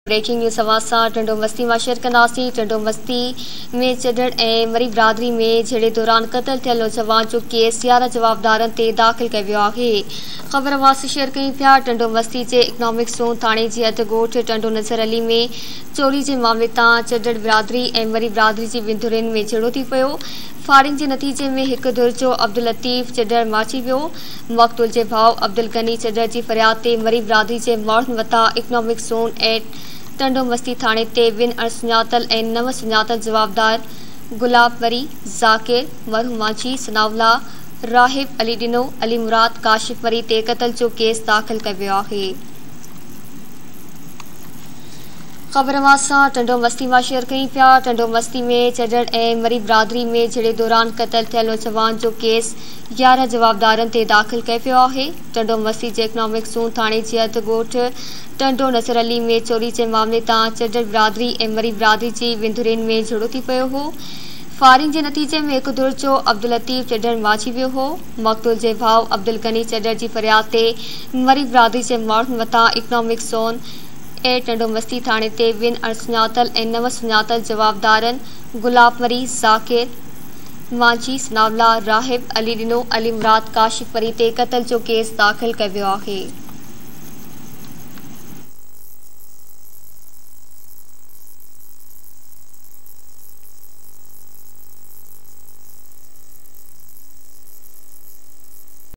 Breaking news समाचार टंडो मस्ती में शेयर कंदासीं। टंडो मस्ती में चढ़ड़ ऐं मरी बिरादरी में झेड़े दौरान क़त्ल थियल नौजवान जो केस 11 जवाबदारनि ते दाख़िल कयो वियो आहे। ख़बर वास शेयर कयूं पिया। टंडो मस्ती जे इकनॉमिक ज़ोन थाणे जे अधु ॻोठ टंडो नज़र अली में चोरी जे मामले तां चढ़ड़ बिरादरी ऐं मरी बिरादरी जी विंदुरनि में झेड़ो थी पियो। फायरिंग के नतीजे में एक दुर्जो अब्दुल लतीफ़ चढ़ड़ माची वियो। मक़तूल जे भाउ अब्दुल गनी चढ़ड़ की फरियाद ते मरी बिरादरी के माण्हुनि वटां इकनॉमिक ज़ोन ऐं टंडो मस्ती थाणे ते ॿिनि अणसुञातल ऐं नव सुञातल जवाबदार गुलाब वरी ज़ाकिर मरहूम माची सनाउल्ला राहिब अली डिनो अली मुराद काशिफ वरी ते क़त्ल जो केस दाख़िल कयो वियो आहे। ख़बर वासां टंडो मस्ती में शेयर कयूं पिया। टंडो मस्ती में चढ़ड़ ऐं मरी बिरादरी में झेड़े दौरान क़त्ल थियल नौजवान जो केस 11 जवाबदारनि ते दाख़िल कयो वियो आहे। टंडो मस्ती जे इकनॉमिक ज़ोन थाणे जे अधु ॻोठ टंडो नज़र अली में चोरी के मामले तां चढ़ड़ बिरादरी ऐं मरी बिरादरी जी विंदुरनि में झेड़ो थी पियो हो। फायरिंग के नतीजे में एक दुर्जो अब्दुल लतीफ़ चढ़ड़ माची वियो हो। मक़तूल जे भाउ अब्दुल गनी चढ़ड़ की फरियाद ते मरी बिरादरी के माण्हुनि वटां इकनॉमिक ज़ोन ऐं टंडो मस्ती थाणे ते ॿिनि अणसुञातल ऐं नव सुञातल जवाबदारनि गुलाब वरी ज़ाकिर माची सनाउल्ला राहिब अली डिनो अली मुराद काशिफ वरी ते क़त्ल जो केस दाख़िल कयो वियो आहे।